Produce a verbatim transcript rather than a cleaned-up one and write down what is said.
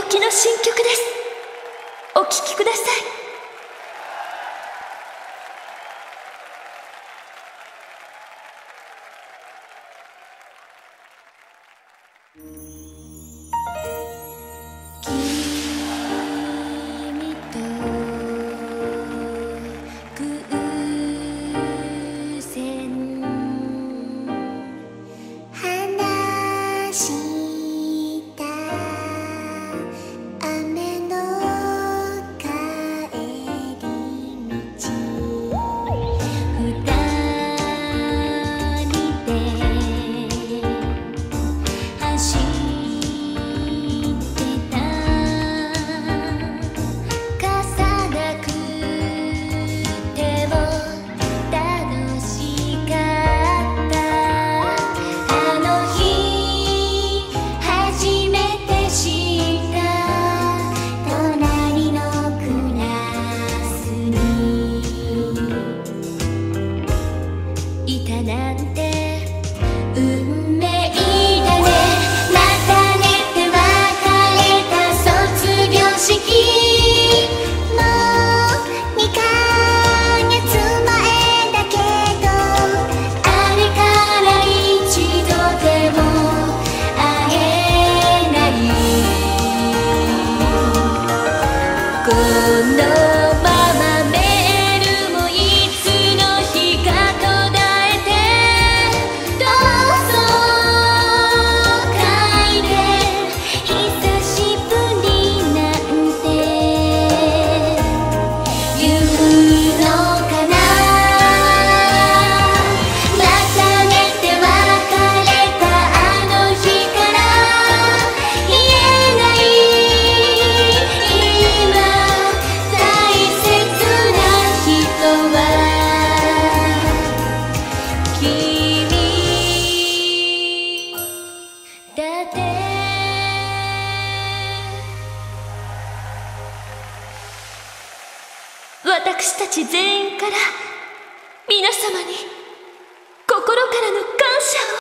きの新曲です。お聴きください。なんて運命だね。またねって別れた卒業式もうにかげつまえだけど、あれから一度でも会えない。この私たち全員から皆様に心からの感謝を。